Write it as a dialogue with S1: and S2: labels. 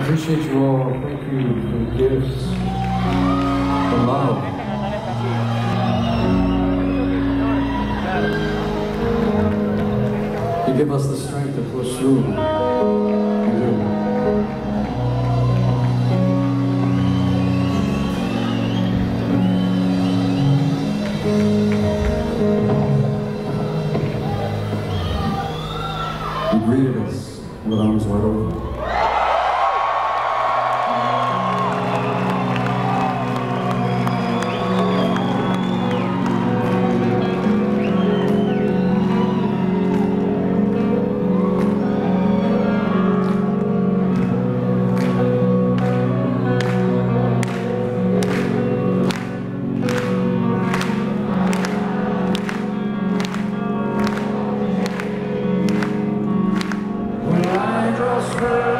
S1: appreciate you all. Thank you for the gifts, the love. You give us the strength to push through. You do. You greeted us with arms wide open. When I draw strength